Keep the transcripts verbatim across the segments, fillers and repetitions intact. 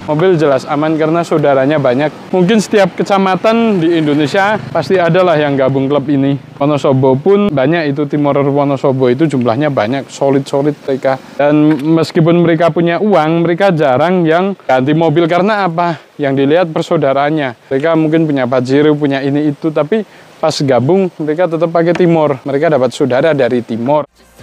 mobil jelas aman karena saudaranya banyak. Mungkin setiap kecamatan di Indonesia pasti adalah yang gabung klub ini. Wonosobo pun banyak, itu Timorer Wonosobo itu jumlahnya banyak, solid-solid mereka. Dan meskipun mereka punya uang, mereka jarang yang ganti mobil karena apa? Yang dilihat persaudaraannya. Mereka mungkin punya Pajero, punya ini itu, tapi pas gabung mereka tetap pakai Timor. Mereka dapat saudara dari Timor.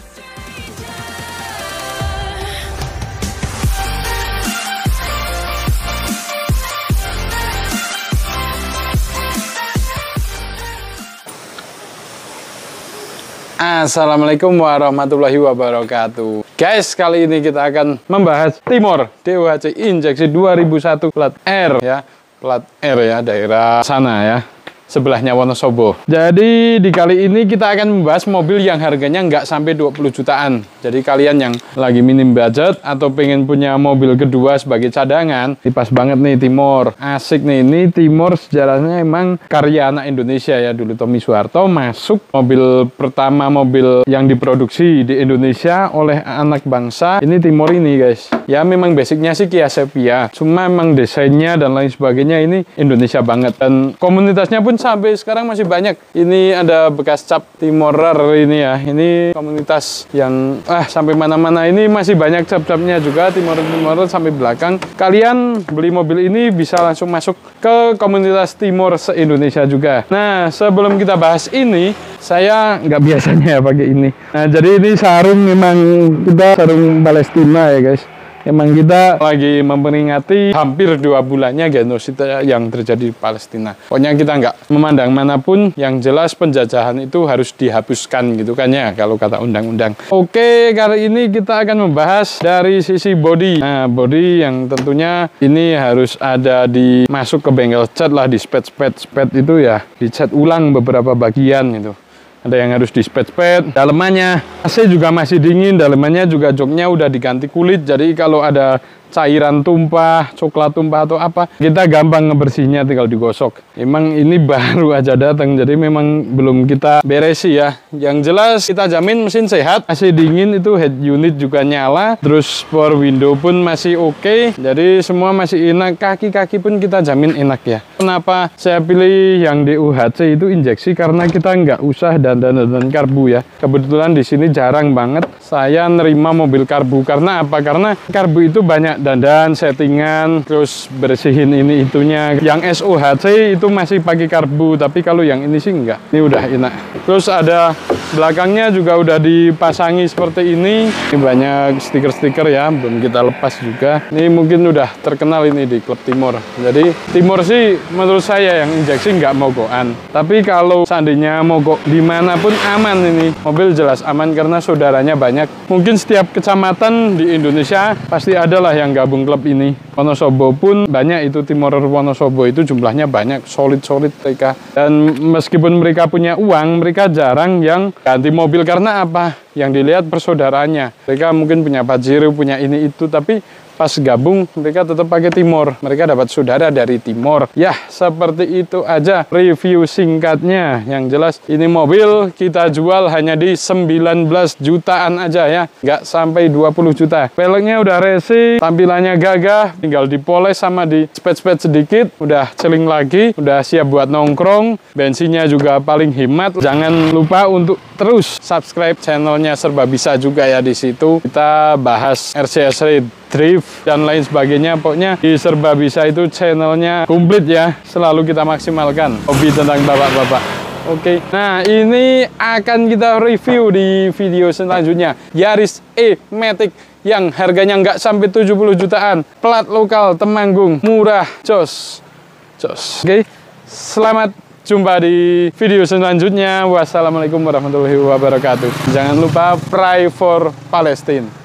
Assalamualaikum warahmatullahi wabarakatuh. Guys, kali ini kita akan membahas Timor D O H C injeksi dua ribu satu plat R ya. Plat R ya, daerah sana ya, sebelahnya Wonosobo. Jadi di kali ini kita akan membahas mobil yang harganya nggak sampai dua puluh jutaan. Jadi kalian yang lagi minim budget atau pengen punya mobil kedua sebagai cadangan, ini pas banget nih Timor. Asik nih, ini Timor sejarahnya emang karya anak Indonesia ya. Dulu Tommy Soeharto masuk mobil pertama, mobil yang diproduksi di Indonesia oleh anak bangsa. Ini Timor ini guys. Ya memang basicnya sih Kia Sepia. Cuma emang desainnya dan lain sebagainya ini Indonesia banget. Dan komunitasnya pun sampai sekarang masih banyak. Ini ada bekas cap Timorer ini ya. Ini komunitas yang ah sampai mana-mana ini masih banyak cap-capnya juga, Timorer-Timorer sampai belakang. Kalian beli mobil ini bisa langsung masuk ke komunitas Timor se-Indonesia juga. Nah, sebelum kita bahas ini, saya nggak biasanya ya pakai ini. Nah, jadi ini sarung, memang kita sarung Palestina ya guys. Emang kita lagi memperingati hampir dua bulannya genosida yang terjadi di Palestina. Pokoknya kita nggak memandang manapun, yang jelas penjajahan itu harus dihapuskan gitu kan ya, kalau kata undang-undang. Oke, kali ini kita akan membahas dari sisi body. Nah, body yang tentunya ini harus ada di masuk ke bengkel cat lah, di spet-spet-spet itu ya, dicat ulang beberapa bagian itu. Ada yang harus dispet-spet, dalemannya A C juga masih dingin, dalemannya juga joknya udah diganti kulit, jadi kalau ada cairan tumpah, coklat tumpah atau apa, kita gampang ngebersihnya, tinggal digosok. Emang ini baru aja datang, jadi memang belum kita beresi ya. Yang jelas kita jamin mesin sehat, A C dingin, itu head unit juga nyala, terus power window pun masih oke, okay. Jadi semua masih enak, kaki-kaki pun kita jamin enak ya. Kenapa saya pilih yang D O H C itu injeksi? Karena kita nggak usah dandan-dandan karbu ya. Kebetulan di sini jarang banget saya nerima mobil karbu. Karena apa? Karena karbu itu banyak dandan, settingan, terus bersihin ini itunya. Yang S O H C itu masih pakai karbu, tapi kalau yang ini sih enggak. Ini udah enak. Terus ada belakangnya juga udah dipasangi seperti ini. Ini banyak stiker-stiker ya, belum kita lepas juga. Ini mungkin udah terkenal ini di klub Timor. Jadi Timor sih menurut saya yang injeksi nggak mogokan. Tapi kalau seandainya mogok dimanapun aman ini. Mobil jelas aman karena saudaranya banyak. Mungkin setiap kecamatan di Indonesia pasti adalah yang gabung klub ini. Wonosobo pun banyak, itu Timorer Wonosobo itu jumlahnya banyak, solid-solid mereka. Dan meskipun mereka punya uang, mereka jarang yang ganti mobil karena apa? Yang dilihat persaudaraannya. Mereka mungkin punya Pajero, punya ini itu, tapi pas gabung mereka tetap pakai Timor. Mereka dapat saudara dari Timor. Ya, seperti itu aja review singkatnya. Yang jelas ini mobil kita jual hanya di sembilan belas jutaan aja ya, nggak sampai dua puluh juta. Peleknya udah racing, tampilannya gagah, tinggal dipoles sama di spet-spet sedikit, udah celing lagi, udah siap buat nongkrong. Bensinnya juga paling hemat. Jangan lupa untuk terus subscribe channelnya Serba Bisa juga ya. Di situ kita bahas R C S Rate, drift dan lain sebagainya. Pokoknya di Serba Bisa itu channelnya komplit ya, selalu kita maksimalkan hobi tentang bapak-bapak. Oke, nah ini akan kita review di video selanjutnya. Yaris E-Matic yang harganya nggak sampai tujuh puluh jutaan, plat lokal Temanggung, murah, jos jos. Oke, selamat jumpa di video selanjutnya. Wassalamualaikum warahmatullahi wabarakatuh. Jangan lupa pray for Palestine.